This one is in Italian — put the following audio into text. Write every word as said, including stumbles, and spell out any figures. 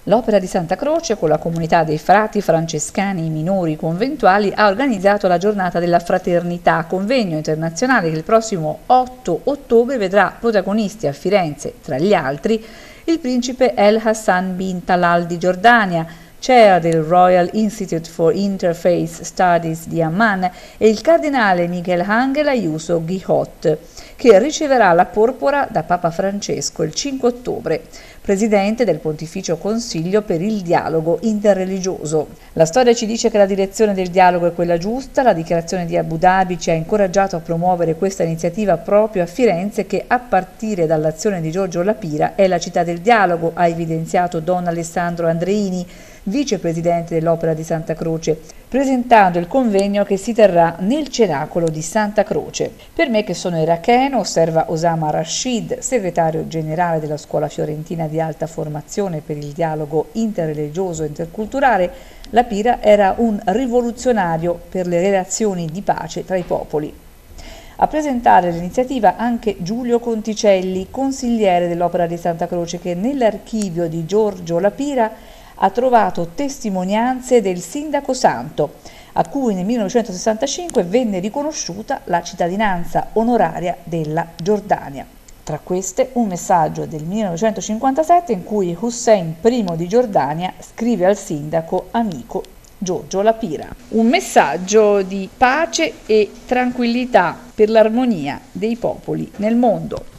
L'Opera di Santa Croce, con la comunità dei frati francescani minori conventuali, ha organizzato la giornata della fraternità, convegno internazionale che il prossimo otto ottobre vedrà protagonisti a Firenze, tra gli altri, il principe El Hassan bin Talal di Giordania, chair del Royal Institute for Interfaith Studies di Amman, e il cardinale Miguel Ángel Ayuso Guijot, che riceverà la porpora da Papa Francesco il cinque ottobre, presidente del Pontificio Consiglio per il dialogo interreligioso. La storia ci dice che la direzione del dialogo è quella giusta. La dichiarazione di Abu Dhabi ci ha incoraggiato a promuovere questa iniziativa proprio a Firenze, che a partire dall'azione di Giorgio La Pira è la città del dialogo, ha evidenziato Don Alessandro Andreini, vicepresidente dell'Opera di Santa Croce, presentando il convegno che si terrà nel Cenacolo di Santa Croce. Per me, che sono iracheno, osserva Osama Rashid, segretario generale della Scuola Fiorentina di Alta Formazione per il Dialogo Interreligioso e Interculturale, La Pira era un rivoluzionario per le relazioni di pace tra i popoli. A presentare l'iniziativa anche Giulio Conticelli, consigliere dell'Opera di Santa Croce, che nell'archivio di Giorgio La Pira ha trovato testimonianze del sindaco santo, a cui nel millenovecentosessantacinque venne riconosciuta la cittadinanza onoraria della Giordania. Tra queste un messaggio del millenovecentocinquantasette in cui Hussein primo di Giordania scrive al sindaco amico Giorgio La Pira. Un messaggio di pace e tranquillità per l'armonia dei popoli nel mondo.